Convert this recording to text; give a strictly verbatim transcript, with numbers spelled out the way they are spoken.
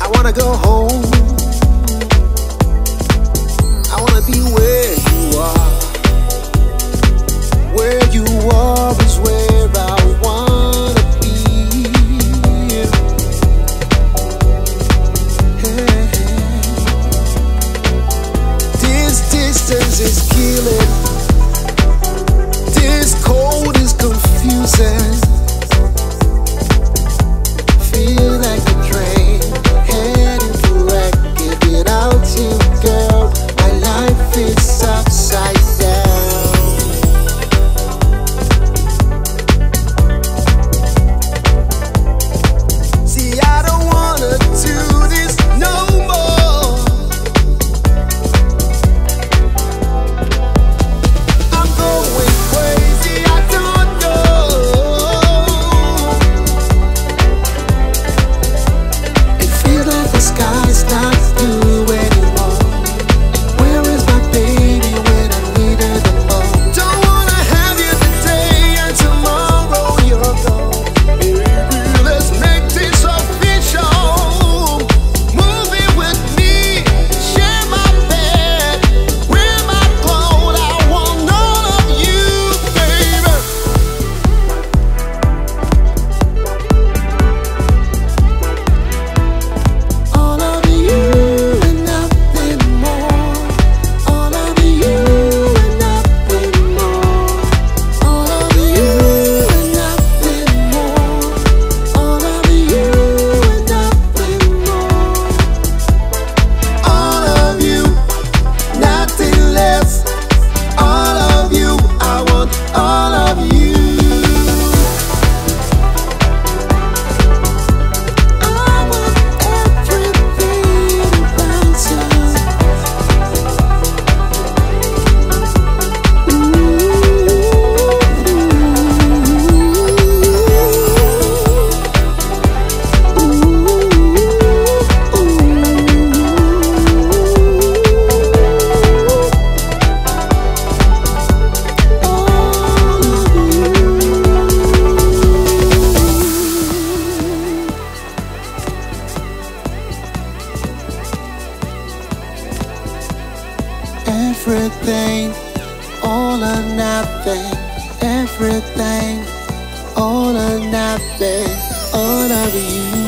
I wanna go home. I wanna be where you are. Where you are is where I wanna be. Hey. This distance is killing. This cold is confusing. Feel like a train heading for wreck. Give it out to you, girl. My life is upside down. See, I don't wanna do this no more. I'm going crazy, I don't know. It feels like the sky's not blue anymore. Where is my baby when I need her the most? Don't wanna have you today and tomorrow you're gone. Baby, let's make this official. Move in with me, share my bed, wear my clothes. I want all of you, baby. All of you and nothing more. All of you and nothing more. All of you and nothing more. All of you and nothing more. All of you, nothing less. All of you, I want all of you. I want everything about everything, all or nothing. Everything, all or nothing. All of you.